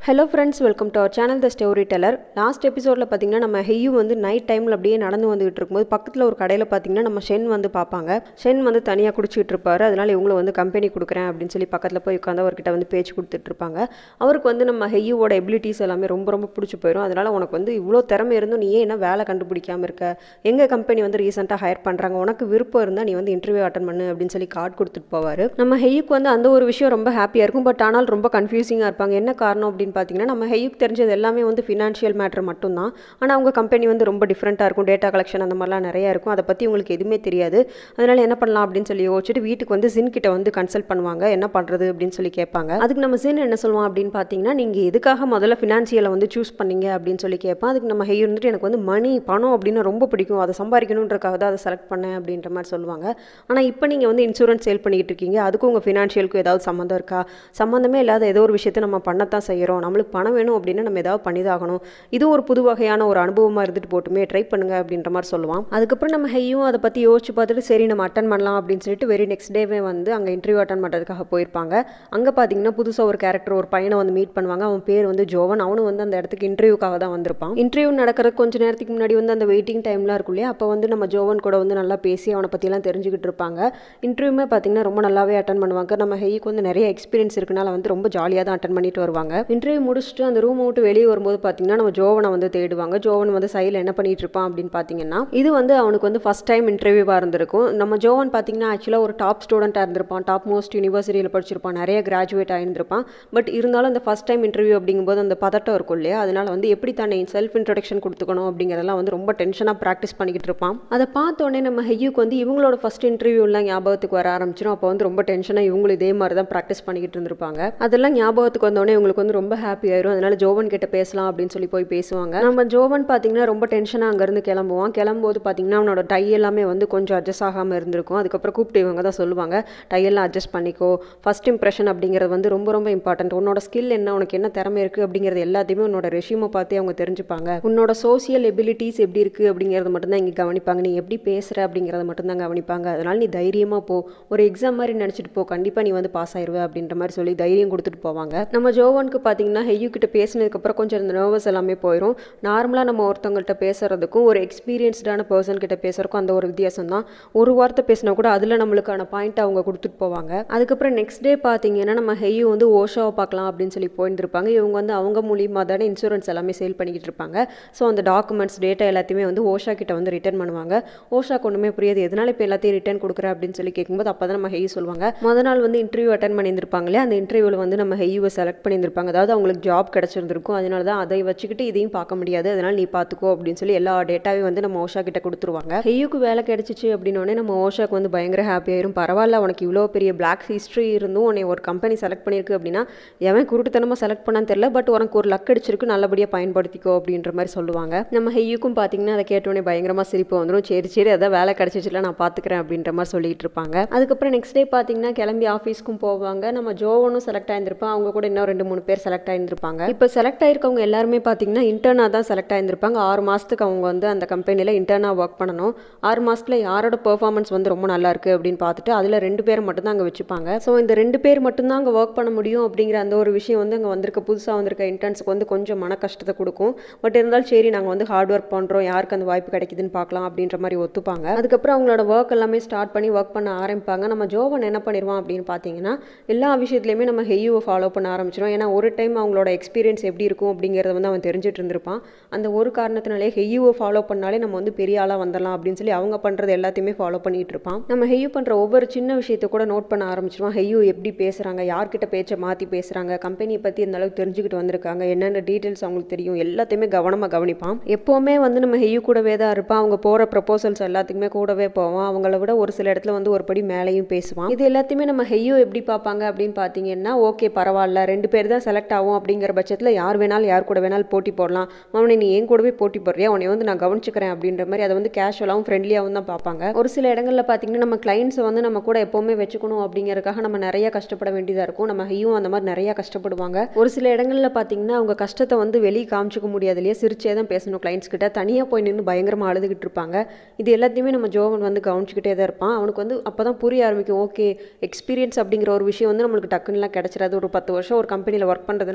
Hello friends, welcome to our channel The Storyteller. Last episode பார்த்தீங்கன்னா நம்ம ஹெய்யூ வந்து night டைமில் அப்படியே நடந்து வந்துகிட்டு இருக்கும்போது பக்கத்தில் ஒரு கடையில் பார்த்தீங்கன்னா நம்ம ஷென் வந்து பார்ப்பாங்க. ஷென் வந்து தனியாக குடிச்சிட்டு இருப்பாரு. அதனால இவங்களும் வந்து கம்பெனி கொடுக்குறேன் அப்படின்னு சொல்லி பக்கத்தில் போய் உட்காந்து அவர்கிட்ட வந்து பேச்சு கொடுத்துட்டு இருப்பாங்க. அவருக்கு வந்து நம்ம ஹெய்யூவோட எபிலிட்டிஸ் எல்லாமே ரொம்ப ரொம்ப பிடிச்சி போயிடும். அதனால உனக்கு வந்து இவ்வளோ திறமை இருந்தும் நீ ஏன் என்ன வேலை கண்டுபிடிக்காமல் இருக்க, எங்கள் கம்பெனி வந்து ரீசெண்டாக ஹையர் பண்ணுறாங்க, உனக்கு விருப்பம் இருந்தால் நீ வந்து இன்டர்வியூ அட்டன் பண்ணு அப்படின்னு சொல்லி கார்டு கொடுத்துட்டு போவார். நம்ம ஹெய்யூக்கு வந்து அந்த ஒரு விஷயம் ரொம்ப ஹாப்பியாக இருக்கும். பட் ஆனால் ரொம்ப கன்ஃபியூசிங்காக இருப்பாங்க. என்ன காரணம் அப்படின்னு பார்த்தீங்கன்னா நம்ம ஹெய்யூக்கு தெரிஞ்சது எல்லாமே வந்து ஃபினான்ஷியல் மேட்ரு மட்டும்தான். ஆனால் அவங்க கம்பெனி வந்து ரொம்ப டிஃப்ரெண்ட்டாக இருக்கும். டேட்டா கலெக்ஷன் அந்த மாதிரிலாம் நிறையா இருக்கும். அதை பற்றி உங்களுக்கு எதுவுமே தெரியாது. அதனால் என்ன பண்ணலாம் அப்படின்னு சொல்லி யோசிச்சுட்டு வீட்டுக்கு வந்து ஜின் கிட்ட வந்து கன்சல்ட் பண்ணுவாங்க. என்ன பண்ணுறது அப்படின்னு சொல்லி கேட்பாங்க. அதுக்கு நம்ம ஜின் என்ன சொல்லுவான் அப்படின்னு பார்த்தீங்கன்னா, நீங்கள் எதுக்காக முதல்ல ஃபினான்ஷியலை வந்து சூஸ் பண்ணீங்க அப்படின்னு சொல்லி கேட்பான். அதுக்கு நம்ம ஹெய்யூ வந்துட்டு எனக்கு வந்து பணம் அப்படின்னு ரொம்ப பிடிக்கும், அதை சம்பாதிக்கணுன்றக்காக தான் அதை செலக்ட் பண்ணேன் அப்படின்ற மாதிரி சொல்லுவாங்க. ஆனால் இப்போ நீங்கள் வந்து இன்சூரன்ஸ் சேல் பண்ணிக்கிட்டு இருக்கீங்க, அதுக்கும் உங்கள் ஃபினான்ஷியலுக்கும் ஏதாவது சம்மந்தம் இருக்கா? சம்மந்தமே இல்லாத ஏதோ ஒரு விஷயத்தை நம்ம பண்ணத்தான் செய்கிறோம். நம்மளுக்கு பணம் வேணும் அப்படின்னு நம்ம ஏதாவது பண்ணிதாகணும். இது ஒரு புது வகையான ஒரு அனுபவமாக இருந்துட்டு போட்டுமே, ட்ரை பண்ணுங்க அப்படின்ற மாதிரி சொல்லுவான். அதுக்கப்புறம் நம்ம ஹெய்யும் அதை பற்றி யோசிச்சு பார்த்துட்டு சரி நம்ம அட்டன் பண்ணலாம் அப்படின்னு சொல்லிட்டு வெரி நெக்ஸ்ட் டேவே வந்து அங்கே இன்டர்வியூ அட்டன் பண்ணுறதுக்காக போயிருப்பாங்க. அங்கே பார்த்தீங்கன்னா புதுசாக ஒரு கேரக்டர் ஒரு பையனை வந்து மீட் பண்ணுவாங்க. அவன் பேர் வந்து ஜோவன். அவனும் வந்து அந்த இடத்துக்கு இன்டர்வியூக்காக தான் வந்திருப்பான். இன்டர்வியூ நடக்கிறதுக்கு கொஞ்சம் நேரத்துக்கு முன்னாடி வந்து அந்த வெயிட்டிங் டைம்லாம் இருக்கும் இல்லையா, அப்போ வந்து நம்ம ஜோவன் கூட வந்து நல்லா பேசி அவனை பற்றிலாம் தெரிஞ்சுக்கிட்டு இருப்பாங்க. இன்டர்வியூமே பார்த்தீங்கன்னா ரொம்ப நல்லாவே அட்டன் பண்ணுவாங்க. நம்ம ஹெய்க்கு வந்து நிறைய எக்ஸ்பீரியன்ஸ் இருக்கனால வந்து ரொம்ப ஜாலியாக தான் அட்டன் பண்ணிட்டு வருவாங்க. இன்டர்வியூ முடிச்சுட்டு அந்த ரூம் விட்டு வெளியே வரும்போது பார்த்தீங்கன்னா நம்ம ஜோவனை வந்து தேடுவாங்க. ஜோவன் வந்து சைடில் என்ன பண்ணிட்டு இருப்பான் அப்படின்னு பார்த்தீங்கன்னா, இது வந்து அவனுக்கு வந்து ஃபர்ஸ்ட் டைம் இன்டர்வியூவாக இருந்திருக்கும். நம்ம ஜோவன் பார்த்தீங்கன்னா ஆக்சுவலாக ஒரு டாப் ஸ்டூடெண்ட்டாக இருந்திருப்பான். டாப் மோஸ்ட் யூனிவர்சிட்டியில் படிச்சிருப்பான். நிறைய கிராஜுவேட் ஆகியிருந்திருப்பான். பட் இருந்தாலும் அந்த ஃபர்ஸ்ட் டைம் இன்டர்வியூ அப்படிங்கும்போது அந்த பதட்டம் இருக்கும் இல்லையா, அதனால வந்து எப்படி தன்னை செல்ஃப் இன்ட்ரடக்ஷன் கொடுத்துக்கணும் அப்படிங்கிறதெல்லாம் வந்து ரொம்ப டென்ஷனாக ப்ராக்டிஸ் பண்ணிக்கிட்டு இருப்பான். அதை பார்த்தோன்னே நம்ம ஹெய்யூக்கு வந்து இவங்களோட ஃபர்ஸ்ட் இன்டர்வியூலாம் ஞாபகத்துக்கு வர ஆரம்பிச்சிடும். அப்போ வந்து ரொம்ப டென்ஷனாக இவங்களும் இதே மாதிரி தான் ப்ராக்டிஸ் பண்ணிக்கிட்டு இருந்திருப்பாங்க. அதெல்லாம் ஞாபகத்துக்கு வந்தோடனே இவங்களுக்கு வந்து ரொம்ப ஹாப்பி ஆயிரும். அதனால ஜோவன் கிட்ட பேசலாம் அப்படின்னு சொல்லி போய் பேசுவாங்க. நம்ம ஜோவன் பார்த்தீங்கன்னா ரொம்ப டென்ஷனாக அங்கேருந்து கிளம்போது பார்த்தீங்கன்னா அவனோட டை எல்லாமே வந்து கொஞ்சம் அட்ஜஸ்ட் ஆகாமல் இருந்திருக்கும். அதுக்கப்புறம் கூப்பிட்டு இவங்க தான் சொல்லுவாங்க, டையெல்லாம் அட்ஜஸ்ட் பண்ணிக்கோ, ஃபர்ஸ்ட் இம்ப்ரெஷன் அப்படிங்கிறது வந்து ரொம்ப ரொம்ப இம்பார்ட்டன்ட். உன்னோட ஸ்கில் என்ன, உனக்கு என்ன திறமை இருக்குது அப்படிங்கிறது எல்லாத்தையுமே உன்னோட ரெஷ்யூமை பார்த்தே அவங்க தெரிஞ்சுப்பாங்க. உன்னோட சோசியல் எபிலிட்டிஸ் எப்படி இருக்குது அப்படிங்கிறது மட்டும்தான் இங்கே கவனிப்பாங்க. நீ எப்படி பேசுகிற அப்படிங்கிறத மட்டும்தான் கவனிப்பாங்க. அதனால நீ தைரியமாக போ, ஒரு எக்ஸாம் மாதிரி நினச்சிட்டு போ, கண்டிப்பாக நீ வந்து பாஸ் ஆயிடுவே அப்படின்ற மாதிரி சொல்லி தைரியம் கொடுத்துட்டு போவாங்க. நம்ம ஜோவனுக்கு பார்த்தீங்கன்னா ஹெய்யூ கிட்ட பேசினதுக்கப்புறம் கொஞ்சம் இந்த நர்வஸ் எல்லாமே போயிடும். நார்மலாக நம்ம ஒருத்தவங்கள்ட்ட பேசுறதுக்கும் ஒரு எக்ஸ்பீரியன்ஸ்டான பர்சன் கிட்ட பேசுறதுக்கும் அந்த ஒரு வித்தியாசம் தான். ஒரு வார்த்தை பேசினா கூட அதில் நம்மளுக்கான பாயிண்ட் அவங்க கொடுத்துட்டு போவாங்க. அதுக்கப்புறம் நெக்ஸ்ட் டே பார்த்தீங்கன்னா நம்ம ஹெய்யூ வந்து ஓஷாவை பார்க்கலாம் அப்படின்னு சொல்லி போயிருந்திருப்பாங்க. இவங்க வந்து அவங்க மூலியமாக தானே இன்சூரன்ஸ் எல்லாமே சேல் பண்ணிக்கிட்டு இருப்பாங்க. ஸோ அந்த டாக்குமெண்ட்ஸ் டேட்டா எல்லாத்தையுமே வந்து ஓஷா கிட்ட வந்து ரிட்டர்ன் பண்ணுவாங்க. ஓஷாக்கு ஒன்றுமே புரியாது, எதனால இப்போ எல்லாத்தையும் ரிட்டர்ன் கொடுக்குற அப்படின்னு சொல்லி கேட்கும்போது அப்போ தான் நம்ம ஹெய்யூ சொல்லுவாங்க, முதல் நாள் வந்து இன்டர்வியூ அட்டன் பண்ணியிருந்திருப்பாங்களே, அந்த இன்டர்வியூவில் வந்து நம்ம ஹெய்யூவை செலக்ட் பண்ணியிருந்திருப்பாங்க. அதாவது அவங்களுக்கு ஜாப் கிடச்சிருந்திருக்கும். அதனால தான் அதை வச்சுக்கிட்டு இதையும் பார்க்க முடியாது, அதனால நீ பார்த்துக்கோ அப்படின்னு சொல்லி எல்லா டேட்டாவையும் வந்து நம்ம ஓஷா கிட்ட கொடுத்துருவாங்க. ஹெய்யூக்கு வேலை கிடைச்சிச்சு அப்படின்னோடனே நம்ம ஓஷாக்கு வந்து பயங்கர ஹாப்பி ஆயிரும். பரவாயில்ல, உனக்கு இவ்வளோ பெரிய பிளாக் ஹிஸ்ட்ரி இருந்தும் உன்னை ஒரு கம்பெனி செலக்ட் பண்ணியிருக்கு அப்படின்னா எவன் குருட்டுத்தனமாக செலக்ட் பண்ணான்னு தெரியல, பட் உனக்கு ஒரு லக் அடிச்சிருக்கு, நல்லபடியாக பயன்படுத்திக்கோ அப்படின்ற மாதிரி சொல்லுவாங்க. நம்ம ஹெய்யூக்கும் பார்த்தீங்கன்னா அதை கேட்டோடனே பயங்கரமாக சிரிப்பு வந்துடும். சரி அதான் வேலை கிடைச்சிச்சுல, நான் பார்த்துக்கிறேன் அப்படின்ற மாதிரி சொல்லிட்டு இருப்பாங்க. அதுக்கப்புறம் நெக்ஸ்ட் டே பார்த்தீங்கன்னா கிளம்பி ஆஃபீஸ்க்கும் போவாங்க. நம்ம ஜோவனும் செலக்ட் ஆயிருந்திருப்பான். அவங்க கூட இன்னும் 2-3 பேர் செலக்ட் ஆயிருந்திருப்பாங்க. இப்போ செலக்ட் ஆயிருக்கவங்க எல்லாருமே பார்த்தீங்கன்னா இன்டர்னாக தான் செலக்ட் ஆயிருந்திருப்பாங்க. 6 மாதத்துக்கு அவங்க வந்து அந்த கம்பெனியில் இன்டர்னாக ஒர்க் பண்ணணும். 6 மாதத்தில் யாரோட பெர்ஃபார்மன்ஸ் வந்து ரொம்ப நல்லா இருக்குது அப்படின்னு பார்த்துட்டு அதில் 2 பேர் மட்டும்தான் அங்கே வச்சுப்பாங்க. ஸோ இந்த 2 பேர் மட்டும்தான் அங்கே ஒர்க் பண்ண முடியும் அப்படிங்கிற அந்த ஒரு விஷயம் வந்து அங்கே வந்திருக்க புதுசாக வந்திருக்க இன்டர்ன்ஸுக்கு வந்து கொஞ்சம் மன கஷ்டத்தை கொடுக்கும். பட் இருந்தாலும் சரி நாங்கள் வந்து ஹார்ட் ஒர்க் பண்ணுறோம், யாருக்கு அந்த வாய்ப்பு கிடைக்குதுன்னு பார்க்கலாம் அப்படின்ற மாதிரி ஒத்துப்பாங்க. அதுக்கப்புறம் அவங்களோட ஒர்க் எல்லாமே ஸ்டார்ட் பண்ணி ஒர்க் பண்ண ஆரம்பிப்பாங்க. நம்ம ஜோவன் என்ன பண்ணிடுவான் அப்படின்னு பார்த்தீங்கன்னா எல்லா விஷயத்துலையுமே நம்ம ஹெய்யூவை ஃபாலோ பண்ண ஆரம்பிச்சிடும். ஏன்னா ஒரு டைம் அவங்களோட எக்ஸ்பீரியன்ஸ் எப்படி இருக்கும் அப்படிங்கிறத வந்து அவன் தெரிஞ்சுட்டு இருந்திருப்பான். அந்த ஒரு காரணத்தினாலே ஹெய்யூவை ஃபாலோ பண்ணாலே நம்ம வந்து பெரிய ஆளாக வந்துடலாம் அப்படின்னு சொல்லி அவங்க பண்ணுறது எல்லாத்தையுமே ஃபாலோ பண்ணிட்டு இருப்பான். நம்ம ஹெய்யூ பண்ணுற ஒவ்வொரு சின்ன விஷயத்தை கூட நோட் பண்ண ஆரம்பிச்சிடுவான். ஹெய்யூ எப்படி பேசுகிறாங்க, யார்கிட்ட பேச்சை மாற்றி பேசுகிறாங்க, கம்பெனியை பற்றி இந்த அளவுக்கு தெரிஞ்சுக்கிட்டு வந்திருக்காங்க, என்னென்ன டீட்டெயில்ஸ் அவங்களுக்கு தெரியும், எல்லாத்தையுமே கவனமாக கவனிப்பான். எப்போவுமே வந்து நம்ம ஹெய்யூ கூடவே தான் இருப்பான். அவங்க போகிற ப்ரப்போசல்ஸ் எல்லாத்துக்குமே கூடவே போவான். அவங்கள விட ஒரு சில இடத்துல வந்து ஒரு படி மேலேயும் பேசுவான். இது எல்லாத்தையுமே நம்ம ஹெய்யூ எப்படி பார்ப்பாங்க அப்படின்னு பார்த்தீங்கன்னா, ஓகே பரவாயில்ல 2 பேர் தான் செலக்ட் ஆகும் அப்படிங்கிற பட்சத்தில் யார் வேணாலும் யார் கூட வேணாலும் போட்டி போடலாம், அவனை நீ ஏன் கூடவே போட்டி போடுறியா, உன்னை வந்து நான் கவனிச்சுக்கிறேன் அப்படின்ற மாதிரி அதை வந்து கேஷுவலாகவும் ஃப்ரெண்ட்லியாகவும் தான் பார்ப்பாங்க. ஒரு சில இடங்களில் பார்த்தீங்கன்னா நம்ம கிளைண்ட்ஸை வந்து நம்ம கூட எப்போவுமே வச்சுக்கணும் அப்படிங்கிறதுக்காக நம்ம நிறைய கஷ்டப்பட வேண்டியதாக இருக்கும். நம்ம ஹெய்யூ அந்த மாதிரி நிறைய கஷ்டப்படுவாங்க. ஒரு சில இடங்களில் பார்த்தீங்கன்னா அவங்க கஷ்டத்தை வந்து வெளியே காமிச்சிக்க முடியாது இல்லையா, சிரிச்சே தான் பேசணும் கிளைண்ட்ஸ் கிட்ட, தனியாக போய் நின்று பயங்கரமாக அழுதுகிட்டு இருப்பாங்க. இது எல்லாத்தையுமே நம்ம ஜோவன் வந்து கவனிச்சுக்கிட்டே தான் இருப்பான். அவனுக்கு வந்து அப்போ தான் புரிய ஆரம்பிக்கும், ஓகே எக்ஸ்பீரியன்ஸ் அப்படிங்கிற ஒரு விஷயம் வந்து நம்மளுக்கு டக்குன்னுலாம் கிடச்சிடாது. ஒரு 10 வருஷம் ஒரு கம்பெனியில் ஒர்க் பண்ணுறதுனால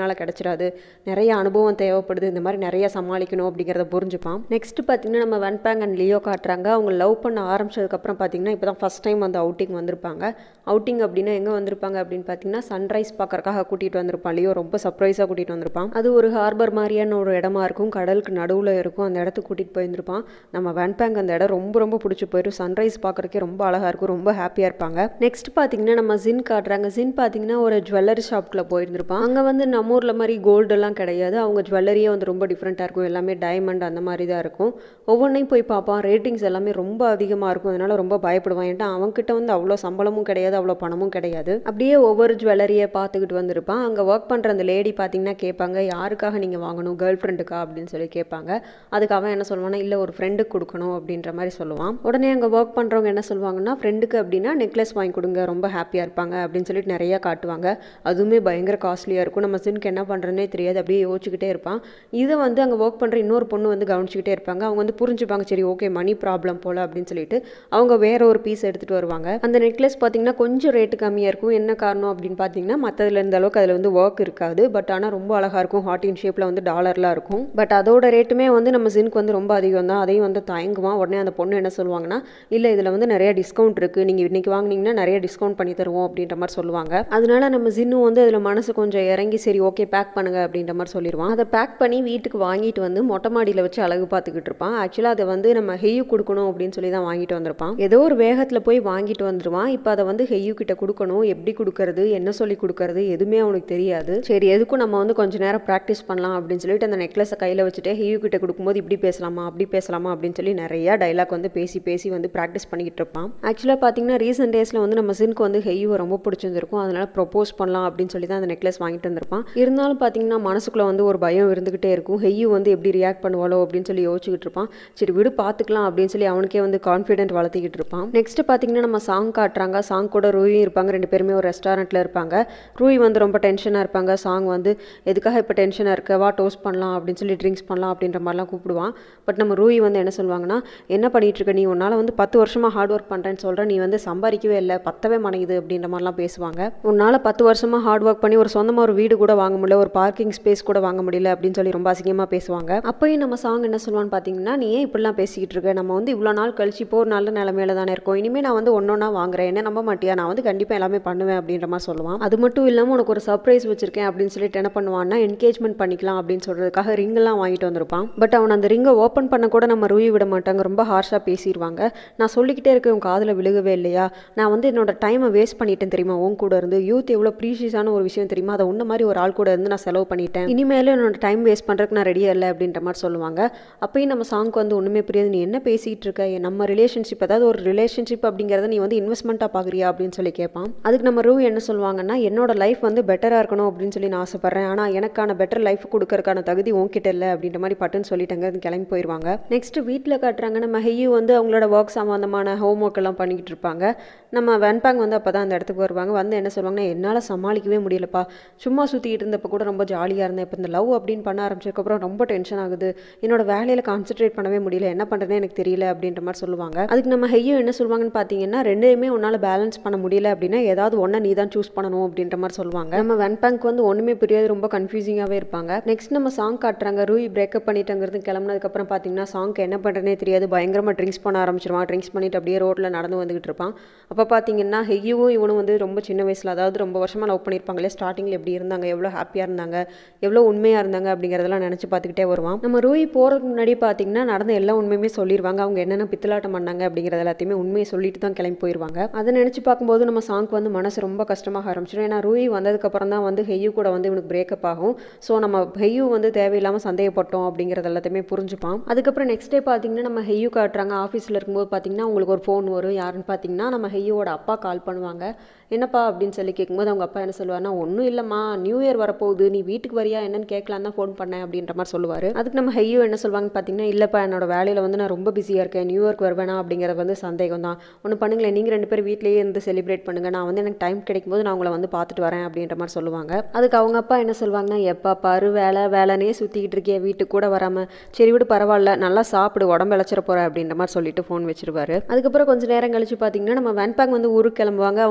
நாள் கிடச்சிடாது, நிறைய அனுபவம் தேவைப்படுது, இந்த மாதிரி நிறைய சமாளிக்கணும் அப்படிங்கிறத புரிஞ்சுப்பான். நெக்ஸ்ட் பார்த்தீங்கன்னா நம்ம வென்பேங் அண்ட் லியோ காட்டுறாங்க. அவங்க லவ் பண்ண ஆரம்பிச்சதுக்கப்புறம் பார்த்தீங்கன்னா இப்போ தான் ஃபஸ்ட் டைம் வந்து அவுட்டிங் வந்திருப்பாங்க. அவுட்டிங் அப்படின்னா எங்கே வந்திருப்பாங்க அப்படின்னு பார்த்தீங்கன்னா சன்ரைஸ் பார்க்கறக்காக கூட்டிகிட்டு வந்திருப்பான். லியோ ரொம்ப சர்ப்ரைஸாக கூட்டிகிட்டு வந்திருப்பான். அது ஒரு ஹார்பர் மாதிரியான ஒரு இடமா இருக்கும், கடலுக்கு நடுவில் இருக்கும். அந்த இடத்துக்கு கூட்டிகிட்டு போயிருந்திருப்பான். நம்ம வென்பேங் அந்த இடம் ரொம்ப ரொம்ப பிடிச்சி போயிடும். சன்ரைஸ் பார்க்குறக்கே ரொம்ப அழகாக இருக்கும், ரொம்ப ஹாப்பியாக இருப்பாங்க. நெக்ஸ்ட் பார்த்தீங்கன்னா நம்ம ஜின் காட்டுறாங்க. ஜின் பார்த்தீங்கன்னா ஒரு ஜுவல்லரி ஷாப்குள்ளே போயிருந்திருப்பான். அங்கே வந்து நம்ம ஊரில் மாதிரி கோல்டெல்லாம் கிடையாது. அவங்க ஜுவல்லரியே வந்து ரொம்ப டிஃப்ரெண்ட்டாக இருக்கும், எல்லாமே டைமண்ட் அந்த மாதிரி தான் இருக்கும். ஒவ்வொன்றையும் போய் பார்ப்பான். ரேட்டிங்ஸ் எல்லாமே ரொம்ப அதிகமாக இருக்கும், அதனால ரொம்ப பயப்படுவான். ஏன்டா அவன்கிட்ட வந்து அவ்வளோ சம்பளமும் கிடையாது, அவ்வளோ பணமும் கிடையாது. அப்படியே ஒவ்வொரு ஜுவல்லரியை பார்த்துக்கிட்டு வந்திருப்பான். அங்கே ஒர்க் பண்ணுற அந்த லேடி பார்த்தீங்கன்னா கேட்பாங்க, யாருக்காக நீங்கள் வாங்கணும், கேர்ள் ஃப்ரெண்டுக்கா அப்படின்னு சொல்லி கேட்பாங்க. அதுக்கு அவன் என்ன சொல்லுவான்னா, இல்லை ஒரு ஃப்ரெண்டுக்கு கொடுக்கணும் அப்படின்ற மாதிரி சொல்லுவான். உடனே அங்கே ஒர்க் பண்ணுறவங்க என்ன சொல்லுவாங்கன்னா, ஃப்ரெண்டுக்கு அப்படின்னா நெக்லஸ் வாங்கி கொடுங்க, ரொம்ப ஹாப்பியாக இருப்பாங்க அப்படின்னு சொல்லிட்டு நிறையா காட்டுவாங்க. அதுவுமே பயங்கர காஸ்ட்லியாக இருக்கும். நம்ம சின்க்கு என்ன பண்ணுறதுனே தெரியாது, அப்படியே யோசிச்சுக்கிட்டே இருப்பான். இதை வந்து அங்கே ஒர்க் பண்ணுற இன்னொரு பொண்ணு வந்து கவனிச்சுக்கிட்டே இருப்பாங்க. அவங்க வந்து புரிஞ்சுப்பாங்க, சரி ஓகே மணி ப்ராப்ளம் போல் அப்படின்னு சொல்லிட்டு அவங்க வேற ஒரு பீஸ் எடுத்துகிட்டு வருவாங்க. அந்த நெக்லஸ் பார்த்தீங்கன்னா கொஞ்சம் ரேட்டு கம்மியாக இருக்கும். என்ன காரணம் அப்படின்னு பார்த்தீங்கன்னா மற்றதுல இருந்த அளவுக்கு அதில் வந்து ஒர்க் இருக்காது, பட் ஆனால் ரொம்ப அழகாக இருக்கும். ஹார்ட் இன் ஷேப்பில் வந்து டாலர்லாம் இருக்கும். பட் அதோட ரேட்டுமே வந்து நம்ம சின்க்கு வந்து ரொம்ப அதிகம் தான். அதையும் வந்து தயங்குவான். உடனே அந்த பொண்ணு என்ன சொல்லுவாங்கன்னா, இல்லை இதில் வந்து நிறைய டிஸ்கவுண்ட் இருக்குது, நீங்கள் இன்றைக்கி வாங்கினீங்கன்னா நிறைய டிஸ்கவுண்ட் பண்ணி தருவோம் அப்படின்ற மாதிரி சொல்லுவாங்க. அதனால நம்ம ஜின்னும் வந்து அதில் மனசு கொஞ்சம் இறங்கி சரி ஓகே பேக் பண்ணுங்க அப்படின்ற மாதிரி சொல்லிடுவான். அதை பேக் பண்ணி வீட்டுக்கு வாங்கிட்டு வந்து மொட்டை மாடியில் வச்சு அழகு பார்த்துக்கிட்டு இருப்பான். ஆக்சுவலாக அதை வந்து நம்ம ஹெய்யூ கொடுக்கணும் அப்படின்னு சொல்லி தான் வாங்கிட்டு வந்திருப்பான். ஏதோ ஒரு வேகத்தில் போய் வாங்கிட்டு வந்துடுவான். இப்போ அதை வந்து ஹெய்யூ கிட்ட கொடுக்கணும். எப்படி கொடுக்கறது, என்ன சொல்லி கொடுக்கறது எதுவுமே அவனுக்கு தெரியாது. சரி எதுக்கும் நம்ம வந்து கொஞ்சம் நேரம் ப்ராக்டிஸ் பண்ணலாம் அப்படின்னு சொல்லிட்டு அந்த நெக்லஸை கையில் வச்சுட்டு ஹெய்யூ கிட்ட கொடுக்கும்போது இப்படி பேசலாமா அப்படி பேசலாமா அப்படின்னு சொல்லி நிறைய டைலாக் வந்து பேசி பேசி வந்து ப்ராக்டிஸ் பண்ணிக்கிட்டு இருப்பான். ஆக்சுவலாக பார்த்தீங்கன்னா ரீசெண்ட் டேஸில் வந்து நம்ம சின்க்கு வந்து ஹெய்யூவை ரொம்ப பிடிச்சிருந்திருக்கும். அதனால ப்ரொப்போஸ் பண்ணலாம் அப்படின்னு சொல்லி தான் அந்த நெக்லஸ் வாங்கிட்டு வந்திருப்பான். இருந்தாலும் பார்த்தீங்கன்னா மனசுக்குள்ளே வந்து ஒரு பயம் இருந்துகிட்டே இருக்கும். ஹெய்யூ வந்து எப்படி ரியாக்ட் பண்ணுவாளோ அப்படின்னு சொல்லி யோசிச்சுக்கிட்டு இருப்பான். சரி விடு பார்த்துக்கலாம் அப்படின்னு சொல்லி அவனுக்கே வந்து கான்ஃபிடென்ட் வளர்த்திக்கிட்டு இருப்பான். நெக்ஸ்ட் பார்த்தீங்கன்னா நம்ம சாங் காட்டுறாங்க. சாங் கூட ரூயும் இருப்பாங்க. ரெண்டு பேருமே ஒரு ரெஸ்டாரண்ட்டில் இருப்பாங்க. ரூய் வந்து ரொம்ப டென்ஷனாக இருப்பாங்க. சாங் வந்து எதுக்காக இப்போ டென்ஷனாக இருக்க, வா டோஸ்ட் பண்ணலாம் அப்படின்னு சொல்லி ட்ரிங்க்ஸ் பண்ணலாம் அப்படின்ற மாதிரிலாம் கூப்பிடுவான். பட் நம்ம ரூய் வந்து என்ன சொல்லுவாங்கன்னா, என்ன பண்ணிட்டு இருக்க நீ, உன்னால் வந்து 10 வருஷமாக ஹார்ட் ஒர்க் பண்ணுறேன்னு சொல்கிறேன், நீ வந்து சம்பாதிக்கவே இல்லை, பத்தவே மாட்டேங்குது அப்படின்ற மாதிரிலாம் பேசுவாங்க. உன்னால் 10 வருஷமாக ஹார்ட் ஒர்க் பண்ணி ஒரு சொந்தமாக ஒரு வீடு கூட வாங்க முடியல, ஒரு பார்க்கிங் ஸ்பேஸ் கூட வாங்க முடியல அப்படின்னு சொல்லி ரொம்ப அசிங்கமாக பேசுவாங்க. அப்போயும் நம்ம சாங் என்ன சொல்லுவான்னு பார்த்தீங்கன்னா, நீ ஏன் இப்படிலாம் பேசிக்கிட்டு இருக்க, நம்ம வந்து இவ்வளோ நாள் கழிச்சு இப்போ ஒரு நல்ல நிலைமையில தானே இருக்கோம், இனிமேல் நான் வந்து ஒன்றா வாங்குறேன், என்ன நம்ப மாட்டியா, நான் வந்து கண்டிப்பாக எல்லாமே பண்ணுவேன் அப்படின்ற மாதிரி சொல்லுவான். அது மட்டும் இல்லாமல் உனக்கு ஒரு சர்ப்ரைஸ் வச்சிருக்கேன் அப்படின்னு சொல்லிட்டு என்ன பண்ணுவான்னா, என்கேஜ்மெண்ட் பண்ணிக்கலாம் அப்படின்னு சொல்கிறதுக்காக ரிங்கெல்லாம் வாங்கிட்டு வந்திருப்பான். பட் அவன் அந்த ரிங்கை ஓப்பன் பண்ண கூட நம்ம ரூய் விட மாட்டாங்க, ரொம்ப ஹார்ஷாக பேசிடுவாங்க. நான் சொல்லிக்கிட்டே இருக்கேன் உன் காதில் விழுகவே இல்லையா, நான் வந்து என்னோட டைமை வேஸ்ட் பண்ணிட்டேன் தெரியுமா, உன் கூட இருந்து யூத் எவ்வளோ ப்ரீஷியஸான ஒரு விஷயம் தெரியுமா, அதை உன்ன மாதிரி ஒரு ஆள் கூட இருந்து நான் செலவு பண்ணிட்டேன், இனிமேலும் என்னோட டைம் வேஸ்ட் பண்ணுறதுக்கு நான் ரெடியாக இல்லை அப்படின்ற மாதிரி சொல்லுவாங்க. அப்பயும் நம்ம சாங்க்கு வந்து ஒன்றுமே புரியாது. நீ என்ன பேசிகிட்டு இருக்க, நம்ம ரிலேஷன்ஷிப், அதாவது ஒரு ரிலேஷன்ஷிப் அப்படிங்கிறத நீ வந்து இன்வெஸ்ட்மெண்ட்டாக பார்க்குறியா அப்படின்னு சொல்லி கேட்பான். அதுக்கு நம்ம ரூ என்ன சொல்லுவாங்கன்னா, என்னோட லைஃப் வந்து பெட்டராக இருக்கணும் அப்படின்னு சொல்லி நான் ஆசைப்பட்றேன், ஆனால் எனக்கான பெட்டர் லைஃப் கொடுக்கறதுக்கான தகுதி உன்கிட்ட இல்லை அப்படின்ற மாதிரி பட்டுன்னு சொல்லிட்டாங்க. அது கிளம்பி போயிடுவாங்க. நெக்ஸ்ட் வீட்டில் காட்டுறாங்க. நம்ம ஹெய்யூ வந்து அவங்களோட ஒர்க் சம்மந்தமான ஹோம் ஒர்க் எல்லாம் பண்ணிக்கிட்டு இருப்பாங்க. நம்ம வென்பேங் வந்து அப்போ தான் அந்த இடத்துக்கு வருவாங்க. வந்து என்ன சொல்லுவாங்கன்னா, என்னால் சமாளிக்கவே முடியலப்பா, சும்மா சுற்றிக்கிட்டு இருந்தப்போ கூட ரொம்ப ஜாலியாக இருந்தேன், இப்போ இந்த லவ் அப்படின்னு பண்ண ஆரம்பிச்சதுக்கப்புறம் ரொம்ப டென்ஷன் ஆகுது, என்னோட வேலையில் கான்சென்ட்ரேட் பண்ணவே முடியல, என்ன பண்ணுறதுன்னு எனக்கு தெரியல அப்படின்ற மாதிரி சொல்லுவாங்க. அதுக்கு நம்ம ஹெய்யூ என்ன சொல்லுவாங்கன்னு பார்த்தீங்கன்னா, ரெண்டையுமே உன்னால் பேலன்ஸ் பண்ண முடியல அப்படின்னா ஏதாவது ஒன்றை நீ தான் சூஸ் பண்ணணும் அப்படின்ற மாதிரி சொல்லுவாங்க. நம்ம வென்பேங்க் வந்து ஒன்றுமே புரியாது, ரொம்ப கன்ஃபியூசிங்காகவே இருப்பாங்க. நெக்ஸ்ட் நம்ம சாங் காட்டுறாங்க. ரூய் பிரேக்கப் பண்ணிட்டாங்கிறது கிளம்புனதுக்கப்புறம் பார்த்தீங்கன்னா சாங்க்கு என்ன பண்ணுறதுனே தெரியாது, பயங்கரமாக ட்ரிங்க்ஸ் பண்ண ஆரம்பிச்சிருவான். ட்ரிங்க்ஸ் பண்ணிட்டு அப்படியே ரோட்டில் நடந்து வந்துகிட்டு இருப்பான். அப்போ பார்த்தீங்கன்னா ஹெய்யூவும் இவனும் வந்து ரொம்ப சின்ன வயசில், அதாவது ரொம்ப வருஷமாக லவ் பண்ணியிருப்பாங்களே, ஸ்டார்டிங்கில் எப்படி இருந்தாங்க, எவ்வளோ ஹாப்பியாக இருந்தாங்க, எவ்வளோ உண்மையாக இருந்தாங்க அப்படிங்கிறதெல்லாம் நினச்சி பார்த்துக்கிட்டே வருவான். நம்ம ரூய் போகிறதுக்கு முன்னாடி பார்த்தீங்கன்னா நடந்த எல்லா உண்மையுமே சொல்லிடுவாங்க. அவங்க என்னென்ன பித்தலாட்டம் பண்ணாங்க அப்படிங்கிறது எல்லாத்தையுமே உண்மையை சொல்லிட்டு தான் கிளம்பி போயிடுவாங்க. அதை நினச்சி பார்க்கும்போது நம்ம சாங்க்கு வந்து மனசு ரொம்ப கஷ்டமாக ஆரம்பிச்சிடும். ஏன்னா ரூய் வந்ததுக்கப்புறம் தான் வந்து ஹெய்யூ கூட வந்து இவனுக்கு பிரேக்கப் ஆகும். ஸோ நம்ம ஹெய்யூ வந்து தேவையில்லாமல் சந்தேகப்பட்டோம் அப்படிங்கிறது எல்லாத்தையுமே புரிஞ்சுப்பான். அதுக்கப்புறம் நெக்ஸ்ட் டே பார்த்தீங்கன்னா நம்ம ஹெய்யூ காட்டுறாங்க. ஆஃபீஸில் இருக்கும்போது பார்த்தீங்கன்னா உங்களுக்கு ஒரு ஃபோன் வரும். யாருன்னு பார்த்தீங்கன்னா நம்ம ஹெய்யூவோட அப்பா கால் பண்ணுவாங்க. என்னப்பா அப்படின்னு சொல்லி கேட்கும்போது அவங்க அப்பா என்ன சொல்லுவார்னா, ஒன்றும் இல்லைம்மா, நியூ இயர் வரப்போகுது, நீ வீட்டுக்கு வரியா என்னன்னு கேட்கலாம் தான் ஃபோன் பண்ணேன் அப்படின்ற மாதிரி சொல்லுவார். அதுக்கு நம்ம ஹெய்யூ என்ன சொல்லுவாங்கன்னு பார்த்தீங்கன்னா, இல்லைப்பா என்னோட வேலையில் வந்து நான் ரொம்ப பிஸியாக இருக்கேன், நியூ இயர்க்கு வருவேனா அப்படிங்கிறது வந்து சந்தேகம் தான், ஒன்று பண்ணுங்களேன், நீங்கள் 2 பேரும் வீட்டிலேயே இருந்து செலிப்ரேட் பண்ணுங்கள், நான் வந்து எனக்கு டைம் கிடைக்கும் போது நான் உங்களை வந்து பார்த்துட்டு வரேன் அப்படின்ற மாதிரி சொல்லுவாங்க. அதுக்கு அவங்க அப்பா என்ன சொல்லுவாங்கன்னா, எப்பா பாரு வேலைனே சுற்றிக்கிட்டு இருக்கே, வீட்டுக்கு கூட வராமல், சரி விடு பரவாயில்ல, நல்லா சாப்பிடு, உடம்பு இழைச்சிட போகிற அப்படின்ற மாதிரி சொல்லிட்டு ஃபோன் வச்சிருவாரு. அதுக்கப்புறம் கொஞ்சம் நேரம் கழிச்சு பார்த்தீங்கன்னா நம்ம வென்பேங் வந்து ஊருக்கு கிளம்புவாங்க. அவங்கள வந்து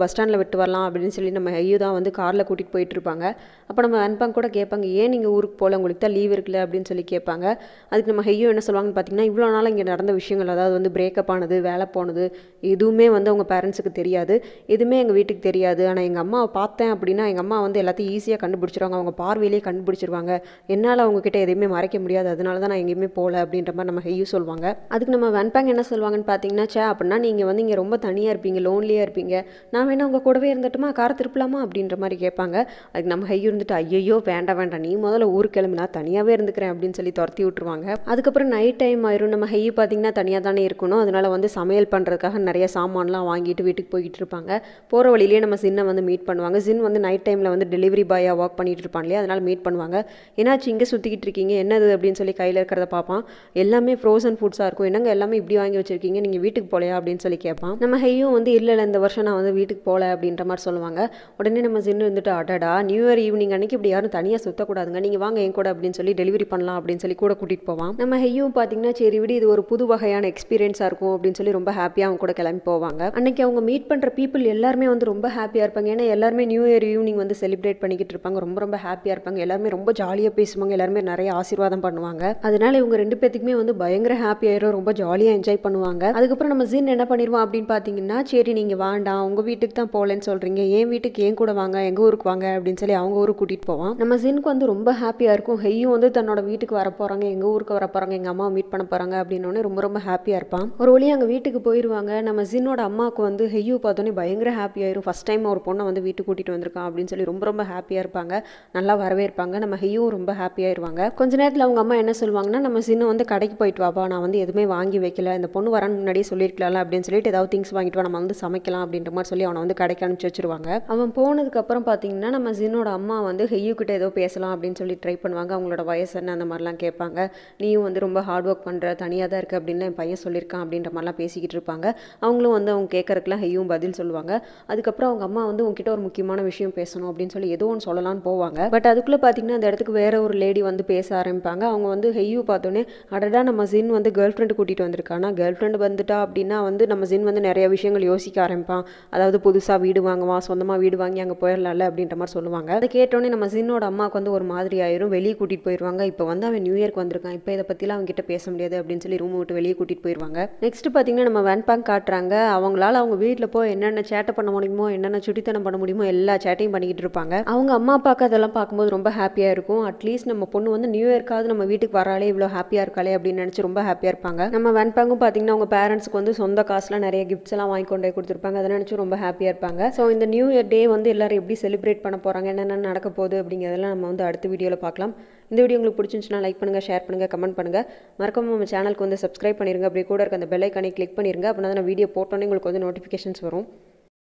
பஸ் ஸ்டாண்டில் விட்டு வரலாம் அப்படின்னு சொல்லி நம்ம ஹையூ தான் வந்து காரில் கூட்டிகிட்டு போயிட்டு இருப்பாங்க. அப்போ நம்ம வென்பாங் கூட கேட்பாங்க, ஏன் நீங்கள் ஊருக்கு போகல, உங்களுக்கு தான் லீவ் இருக்குல்ல அப்படின்னு சொல்லி கேட்பாங்க. அதுக்கு நம்ம ஹையூ என்ன சொல்லுவாங்கன்னு பார்த்தீங்கன்னா, இவ்வளோ நாள் இங்கே நடந்த விஷயங்கள், அதாவது வந்து பிரேக்கப் ஆனது, வேலை போனது, எதுவுமே வந்து அவங்க பேரண்ட்ஸுக்கு தெரியாது, எதுவுமே எங்கள் வீட்டுக்கு தெரியாது. ஆனால் எங்கள் அம்மாவை பார்த்தேன் அப்படின்னா எங்கள் அம்மா வந்து எல்லாத்தையும் ஈஸியாக கண்டுபிடிச்சிருவாங்க, அவங்க பார்வையிலே கண்டுபிடிச்சிருவாங்க, என்னால் அவங்கக்கிட்ட எதையுமே மறைக்க முடியாது, அதனால தான் நான் எங்கேயுமே போகல அப்படின்ற மாதிரி நம்ம ஹையூ சொல்லுவாங்க. அதுக்கு நம்ம வென்பாங் என்ன சொல்லுவாங்கன்னு பார்த்தீங்கன்னா, அப்படின்னா நீங்கள் வந்து இங்கே ரொம்ப தனியாக இருப்பீங்க, லோன்லியாக இருப்பீங்க, நான் வேணா உங்கள் கூடவே இருந்துட்டுமா, காரை திருப்பலாமா அப்படின்ற மாதிரி கேட்பாங்க. அதுக்கு நம்ம ஹையூ இருந்துட்டு, ஐயோ வேண்டாம் வேண்டாம், நீ முதல்ல ஊருக்கு கிளம்பி, நான் தனியாகவே இருந்துக்கிறேன் அப்படின்னு சொல்லி துரத்தி விட்டுருவாங்க. அதுக்கப்புறம் நைட் டைம் ஆயிரும். நம்ம ஹையூ பார்த்தீங்கன்னா தனியாக தானே இருக்கணும், அதனால வந்து சமையல் பண்ணுறதுக்காக நிறைய சாமான்லாம் வாங்கிட்டு வீட்டுக்கு போய்கிட்டு இருப்பாங்க. போகிற வழியிலேயே நம்ம ஜின்னை வந்து மீட் பண்ணுவாங்க. ஜின் வந்து நைட் டைமில் வந்து டெலிவரி பாயாக ஒர்க் பண்ணிட்டு இருப்பான் இல்லையா, அதனால் மீட் பண்ணுவாங்க. என்னாச்சு இங்கே சுற்றிக்கிட்டு இருக்கீங்க, என்னது அப்படின்னு சொல்லி கையில் இருக்கிறத பார்ப்பான். எல்லாமே ஃப்ரோசன் ஃபுட்ஸாக இருக்கும், என்னங்க எல்லாமே இப்படி வாங்கி வச்சிருக்கீங்க, நீங்கள் வீட்டுக்கு போகலையா அப்படின்னு சொல்லி கேட்பான். நம்ம ஹையூ வந்து இல்லை இந்த வருஷம் நான் வந்து வீட்டுக்கு போகல அப்படின்ற மாதிரி சொல்லுவாங்க. உடனே நம்ம ஜின்னு இருந்துட்டு, அடடா நியூ இயர் ஈவினிங் அன்னைக்கு இப்படி யாரும் தனியாக சுற்றக்கூடாதுங்க, நீங்கள் வாங்க என் கூட அப்படின்னு சொல்லி டெலிவரி பண்ணலாம் அப்படின்னு சொல்லி கூட கூட்டிகிட்டு போவான். நம்ம ஹையூ பார்த்தீங்கன்னா சரி விடு, இது ஒரு புது வகையான எக்ஸ்பீரியன்ஸாக இருக்கும் அப்படின்னு சொல்லி ரொம்ப ஹாப்பியாக அவங்க கூட கிளம்பி போவாங்க. அன்னைக்கு அவங்க மீட் பண்ணுற பீப்புள் எல்லாருமே வந்து ரொம்ப ஹாப்பியாக இருப்பாங்க. ஏன்னா எல்லாருமே நியூ இயர் ஈவினிங் வந்து செலிப்ரேட் பண்ணிக்கிட்டு இருப்பாங்க, ரொம்ப ரொம்ப ஹாப்பியாக இருப்பாங்க, எல்லாருமே ரொம்ப ஜாலியாக பேசுவாங்க, எல்லாருமே நிறைய ஆசீர்வாதம் பண்ணுவாங்க. அதனால இவங்க ரெண்டு பேத்துக்குமே வந்து பயங்கர ஹாப்பியாயிரும், ரொம்ப ஜாலியாக என்ஜாய் பண்ணுவாங்க. அதுக்கப்புறம் நம்ம ஜின் என்ன பண்ணிடுவோம் அப்படின்னு பார்த்தீங்கன்னா, சரி நீங்கள் வேண்டாம், உங்கள் வீட்டுக்கு தான் போகலன்னு சொல்கிறீங்க, என் வீட்டுக்கு ஏன் கூட வாங்க, எங்கள் ஊருக்கு வாங்க அப்படின்னு சொல்லி அவங்க ஊருக்கு கூட்டிகிட்டு போவான். நம்ம ஜின்க்கு வந்து ரொம்ப ஹாப்பியாக இருக்கும். ஹையூ வந்து தன்னோட வீட்டுக்கு வர போகிறாங்க, எங்கள் ஊருக்கு வர போகிறாங்க, எங்கள் அம்மாவை மீட் பண்ண போகிறாங்க அப்படின்னோடனே ரொம்ப ரொம்ப ஹாப்பியாக இருப்பான். ஒரு வழியாக அங்கே வீட்டுக்கு போயிடுவாங்க. நம்ம ஜின்னோட அம்மாவுக்கு வந்து ஹையூ பார்த்தோன்னே பயங்கர ஹாப்பியாயிரும். ஃபஸ்ட் டைம் ஒரு பொண்ணை வந்து வீட்டுக்கு கூட்டிகிட்டு வந்திருக்கான் அப்படின்னு சொல்லி ரொம்ப ரொம்ப ஹாப்பியாக இருப்பாங்க, நல்லா வரவேற்பாங்க. நம்ம ஹையூவும் ரொம்ப ஹாப்பியாயிருவாங்க. கொஞ்ச நேரத்தில் அவங்க அம்மா என்ன சொல்லுவாங்கன்னா, நம்ம ஜின்னு வந்து கடைக்கு போயிட்டு வாப்பா, நான் வந்து எதுவுமே வாங்கி வைக்கல, இந்த பொண்ணு வரன்னு முன்னாடியே சொல்லியிருக்கலாம் அப்படின்னு சொல்லிட்டு ஏதாவது திங்ஸ் வாங்கிட்டு வா, நம்ம வந்து சமைக்கலாம் அப்படின்ற மாதிரி சொல்லி அவனை வந்து கடைக்கு அனுப்பிச்சு வச்சிருவாங்க. அவன் போனதுக்கப்புறம் பார்த்தீங்கன்னா நம்ம ஜின்னோட அம்மா வந்து ஹையூ கிட்ட ஏதோ பேசலாம் அப்படின்னு சொல்லி ட்ரை பண்ணுவாங்க. அவங்களோட வயசு என்ன அந்த மாதிரிலாம் கேட்பாங்க. நீயும் வந்து ரொம்ப ஹார்ட் ஒர்க் பண்ணுற, தனியாக தான் இருக்குது அப்படின்னு என் பையன் சொல்லியிருக்கான் அப்படின்ற மாதிரிலாம் பேசிக்கிட்டு இருப்பாங்க. அவங்களும் வந்து அவங்க கேட்கறதுக்குலாம் ஹையூவும் பதில் சொல்லுவாங்க. அதுக்கப்புறம் அவங்க அம்மா வந்து உங்ககிட்ட ஒரு முக்கியமான விஷயம் பேசணும் அப்படின்னு சொல்லி ஏதோ ஒன்று சொல்லலாம்னு போவாங்க. பட் அதுக்குள்ளே பார்த்தீங்கன்னா அந்த இடத்துக்கு வேற ஒரு லேடி வந்து பேச ஆரம்பிப்பாங்க. அவங்க வந்து ஹையூ பார்த்தோன்னே, அடடா நம்ம ஜின் வந்து கேர்ள் ஃப்ரெண்டு கூட்டிகிட்டு வந்திருக்கானா, கேர்ள் ஃப்ரெண்டு வந்துட்டா அப்படின்னா வந்து நம்ம ஜின் வந்து நிறைய விஷயங்கள் யோசிக்க ஆரம்பிப்பான். அதாவது புதுசாக வீடு வாங்குவான், சொந்தமாக வீடு வாங்கி அங்கே போயிடலாம்ல அப்படின்ற மாதிரி சொல்லுவாங்க. அதை கேட்டோன்னே நம்ம ஜின்னோட அம்மாவுக்கு வந்து ஒரு மாதிரி ஆயிரும். வெளியே கூட்டிகிட்டு போயிடுவாங்க. இப்போ வந்து அவன் நியூ இயர்க்கு வந்திருக்கான், இப்போ இதை பற்றிலாம் அவங்ககிட்ட பேச முடியாது அப்படின்னு சொல்லி ரூம் விட்டு வெளியே கூட்டிகிட்டு போயிடுவாங்க. நெக்ஸ்ட் பார்த்தீங்கன்னா நம்ம வென்பாங் காட்டுறாங்க. அவங்களால அவங்க வீட்டில் போய் என்னென்ன சேட்டை பண்ண முடியுமோ, என்னென்ன சுட்டித்தனம் பண்ண முடியுமோ எல்லா சேட்டையும் பண்ணிக்கிட்டு இருப்பாங்க. அவங்க அம்மா அப்பாவுக்கு அதெல்லாம் பார்க்கும்போது ரொம்ப ஹாப்பியாக இருக்கும். அட்லீஸ்ட் நம்ம பொண்ணு வந்து நியூ இயர்க்காவது நம்ம வீட்டுக்கு வராலே, இவ்வளோ ஹாப்பியாக இருக்காளே அப்படின்னு நினச்சி ரொம்ப ஹாப்பியாக இருப்பாங்க. நம்ம வென்பாங்கும் பார்த்தீங்கன்னா அவங்க பேரண்ட்ஸ்க்கு வந்து சொந்த காசுலாம் நிறைய கிஃப்ட்ஸ் எல்லாம் வாங்கி கொண்டு போய் கொடுத்துருப்பாங்க. அதை நினச்சி ரொம்ப ஹாப்பியாக இருப்பாங்க. ஸோ இந்த நியூ இயர் டே வந்து எல்லாரும் எப்படி செலிப்ரேட் பண்ண போகிறாங்க, என்னென்ன நடக்க போகுது அப்படிங்கிறதெல்லாம் நம்ம வந்து அடுத்த வீடியோவில் பார்க்கலாம். இந்த வீடியோ உங்களுக்கு பிடிச்சிருந்துச்சுன்னா லைக் பண்ணுங்கள், ஷேர் பண்ணுங்கள், கமெண்ட் பண்ணுங்கள். மறக்காம நம்ம சேனலுக்கு வந்து சப்ஸ்கிரைப் பண்ணிருங்க. அப்படியே கூட இருக்க அந்த பெல் ஐக்கானை கிளிக் பண்ணிருங்க. அப்படின்னா நான் வீடியோ போட்டோன்னே உங்களுக்கு வந்து நோட்டிஃபிகேஷன்ஸ் வரும்.